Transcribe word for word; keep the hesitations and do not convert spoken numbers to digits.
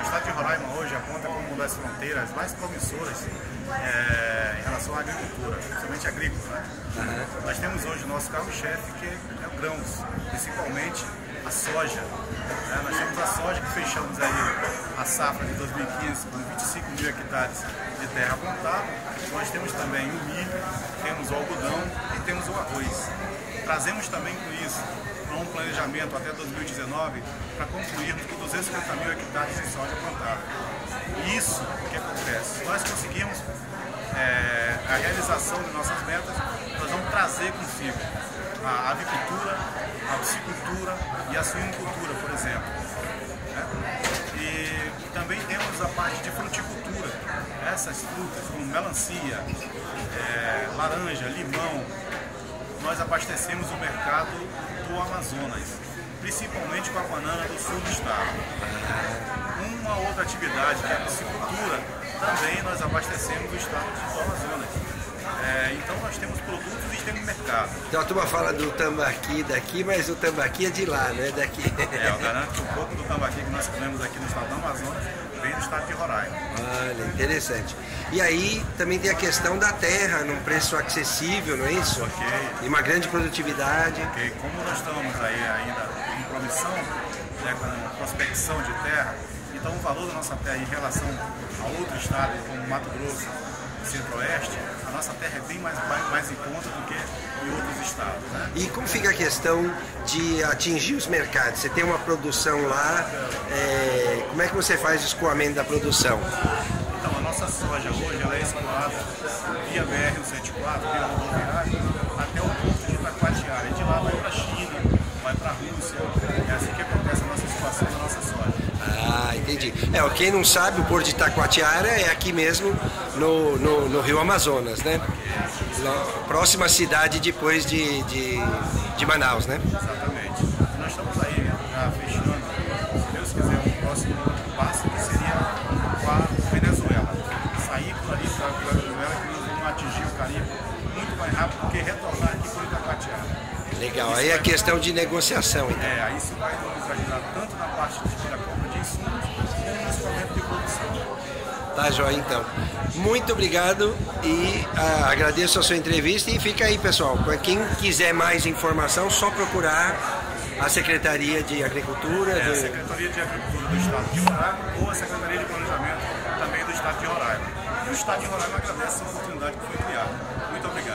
estado de Roraima hoje aponta como uma das fronteiras mais promissoras é, em relação à agricultura, principalmente agrícola, né? Uhum. Nós temos hoje o nosso carro-chefe, que é o grãos, principalmente a soja. Né? Nós temos a soja que fechamos aí a safra de dois mil e quinze com vinte e cinco mil hectares de terra plantada. Nós temos também o milho, temos o algodão e temos o arroz. Trazemos também com isso um planejamento até dois mil e dezenove para concluirmos com duzentos e cinquenta mil hectares de soja plantada. Isso, o que acontece? Nós conseguimos é, a realização de nossas metas, nós vamos trazer consigo a avicultura, a piscicultura e a suinocultura, por exemplo. Né? E também temos a parte de fruticultura, essas frutas como melancia, é, laranja, limão. Nós abastecemos o mercado do Amazonas, principalmente com a banana do sul do estado. Uma outra atividade, que é a piscicultura, também nós abastecemos o estado do Amazonas. É, então nós temos produtos e temos mercado. Então a turma fala do tambaqui daqui, mas o tambaqui é de lá, né? Daqui. É, eu garanto que um pouco do tambaqui que nós comemos aqui no estado do Amazonas vem do estado de Roraima. Olha, interessante. E aí também tem a questão da terra, num preço acessível, não é isso? Ok. E uma grande produtividade. Ok, como nós estamos aí ainda em promissão, né, com prospecção de terra, então o valor da nossa terra em relação a outro estado, como Mato Grosso, Centro-Oeste, a nossa terra é bem mais, mais em conta do que em outros estados. Né? E como fica a questão de atingir os mercados? Você tem uma produção lá, é, como é que você faz o escoamento da produção? Então, a nossa soja hoje ela é escoada via B R cento e quatro, via rodoviária, até o porto de Itacoatiara. E de lá vai para a China, vai para a Rússia. É assim que acontece a nossa escoação da nossa soja. Ah, entendi. É, quem não sabe, o porto de Itacoatiara é aqui mesmo no, no, no Rio Amazonas, né? Próxima cidade depois de, de, de Manaus, né? Exatamente. Nós estamos aí já fechando, se Deus quiser, um próximo passo que seria com a Venezuela. Sair por ali para a Venezuela, que nós vamos atingir o Caribe muito mais rápido do que retornar aqui por Itacoatiara. Legal, isso aí é questão de negociação, então. É, aí isso vai nos ajudar tanto na parte de da compra de insumos como no escoamento de produção. Tá, joia, então. Muito obrigado e ah, agradeço a sua entrevista e fica aí, pessoal. Para quem quiser mais informação, só procurar a Secretaria de Agricultura. É, do... a Secretaria de Agricultura do Estado de Roraima ou a Secretaria de Planejamento também do Estado de Roraima. E o Estado de Roraima agradece essa oportunidade que foi criada. Muito obrigado.